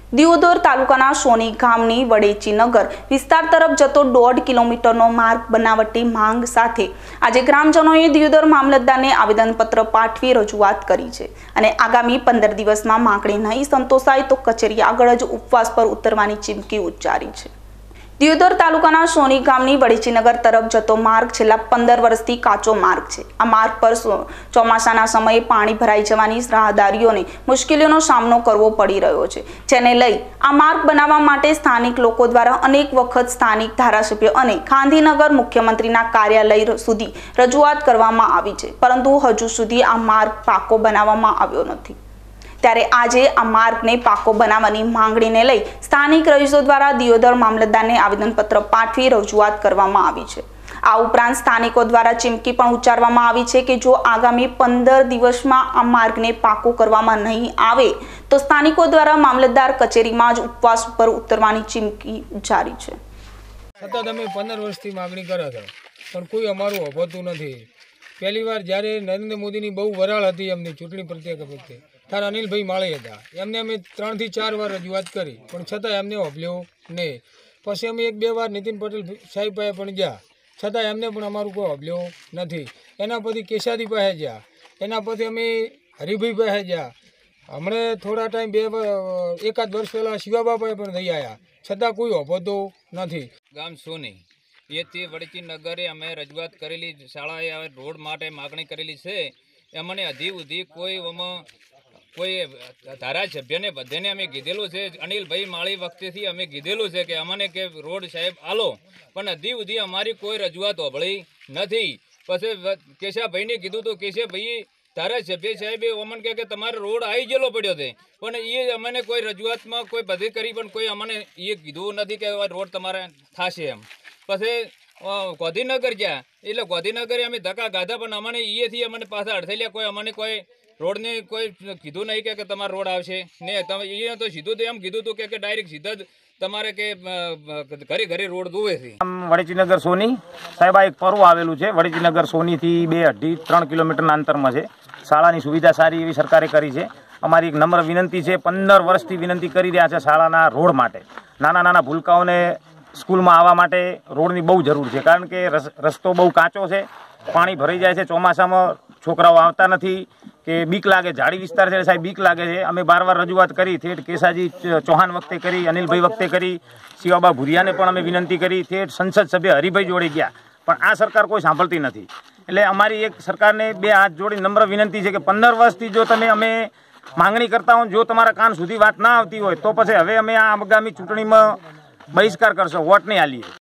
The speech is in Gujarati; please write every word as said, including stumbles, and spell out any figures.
દિયોદર તાલુકાના સોની ગામની વડેચીનગર વિસ્તાર તરફ જતો દોઢ કિલોમીટરનો માર્ગ બનાવટી માંગ સાથે આજે ગ્રામજનોએ દિયોદર મામલતદારને આવેદનપત્ર પાઠવી રજૂઆત કરી છે અને આગામી પંદર દિવસમાં માંગણી નહીં સંતોષાય તો કચેરી આગળ જ ઉપવાસ પર ઉતરવાની ચીમકી ઉચ્ચારી છે। દિયોદર તાલુકાના સોની ગામની વડેચીનગર તરફ જતો માર્ગ છેલ્લા પંદર વર્ષથી કાચો માર્ગ છે। આ માર્ગ પર ચોમાસાના સમયે પાણી ભરાઈ જવાની રાહદારીઓને મુશ્કેલીઓનો સામનો કરવો પડી રહ્યો છે, જેને લઈ આ માર્ગ બનાવવા માટે સ્થાનિક લોકો દ્વારા અનેક વખત સ્થાનિક ધારાસભ્ય અને ગાંધીનગર મુખ્યમંત્રીના કાર્યાલય સુધી રજૂઆત કરવામાં આવી છે, પરંતુ હજુ સુધી આ માર્ગ પાકો બનાવવામાં આવ્યો નથી। ત્યારે આજે આ માર્ગને પાકો બનાવવાની માંગણીને લઈ સ્થાનિક રહીશો દ્વારા દિયોદર મામલતદારને આવેદનપત્ર પાઠવી રજૂઆત કરવામાં આવી છે। આ ઉપરાંત સ્થાનિકો દ્વારા ચીમકી પણ ઉચ્ચારવામાં આવી છે કે જો આગામી પંદર દિવસમાં આ માર્ગને પાકો કરવામાં નહીં આવે તો સ્થાનિકો દ્વારા મામલતદાર કચેરીમાં જ ઉપવાસ પર ઉતરવાની ચીમકી ઉચ્ચારી છે। સતત અમે પંદર વર્ષથી માગણી કર્યા હતા પણ કોઈ અમારું અભોતું નથી। પહેલી વાર જ્યારે નરેન્દ્ર મોદીની બહુ વરાળ હતી એમની ચૂંટણી પ્રત્યેક વખતે ત્યારે અનિલભાઈ માળી હતા, એમને અમે ત્રણથી ચાર વાર રજૂઆત કરી પણ છતાં એમને હોભલ્યો નહીં। પછી અમે એક બે વાર નીતિન પટેલ સાહેબ પાસે પણ ગયા છતાં એમને પણ અમારું કોઈ હોભલ્યો નથી। એના પછી કેશાદી પાસે ગયા, એના પછી અમે હરિભાઈ પાસે ગયા, હમણાં થોડા ટાઈમ બે એકાદ વર્ષ પહેલાં શિવાબા પાસે પણ થઈ આવ્યા છતાં કોઈ હોભતો નથી। ગામ સોની એથી વડેચીનગરે અમે રજૂઆત કરેલી, શાળાએ રોડ માટે માગણી કરેલી છે। એમને હજી સુધી કોઈ કોઈ ધારાસભ્યને બધાને અમે કીધેલું છે, અનિલભાઈ માળી વખતેથી અમે કીધેલું છે કે અમને કે રોડ સાહેબ આલો, પણ હજી સુધી અમારી કોઈ રજૂઆત હોભળી નથી। પછી કેશાભાઈને કીધું તો કેશાભાઈ ધારાસભ્ય સાહેબે અમને કહે કે તમારે રોડ આવી ગયેલો પડ્યો છે, પણ એ અમને કોઈ રજૂઆતમાં કોઈ બધી કરી પણ કોઈ અમને એ કીધું નથી કે રોડ તમારે થશે એમ। પછી ગાંધીનગર ગયા એટલે ગાંધીનગરે અમે ધક્કા ગાધા પણ અમને એથી અમને પાછા અડથેલ્યા, કોઈ અમને કોઈ રોડને કોઈ કીધું નહીં કે તમારો રોડ આવશે ને। તમે એ તો સીધું તો એમ કીધું હતું કે ડાયરેક્ટ સીધા જ તમારે કે ઘરે ઘરે રોડ દોવે છે। વડેચીનગર સોની સાહેબ આ એક પર્વ આવેલું છે, વડેચીનગર સોનીથી બે અઢી ત્રણ કિલોમીટરના અંતરમાં છે। શાળાની સુવિધા સારી એવી સરકારે કરી છે। અમારી એક નમ્ર વિનંતી છે, પંદર વર્ષથી વિનંતી કરી રહ્યા છે શાળાના રોડ માટે, નાના નાના ભૂલકાઓને સ્કૂલમાં આવવા માટે રોડની બહુ જરૂર છે, કારણ કે રસ્તો બહુ કાચો છે, પાણી ભરાઈ જાય છે, ચોમાસામાં છોકરાઓ આવતા નથી કે બીક લાગે, ઝાડી વિસ્તાર છે સાહેબ બીક લાગે છે। અમે બાર વાર રજૂઆત કરી, થેટ કેશાજી ચૌહાણ વખતે કરી, અનિલભાઈ વખતે કરી, શિવાબા ભુરિયાને પણ અમે વિનંતી કરી, થેટ સંસદ સભ્ય હરિભાઈ જોડે ગયા, પણ આ સરકાર કોઈ સાંભળતી નથી। એટલે અમારી એક સરકારને બે હાથ જોડી નમ્ર વિનંતી છે કે પંદર વર્ષથી જો તમે અમે માંગણી કરતા હો, જો તમારા કાન સુધી વાત ના આવતી હોય તો પછી હવે અમે આ આગામી ચૂંટણીમાં બહિષ્કાર કરશો, વોટ નહીં આલીએ।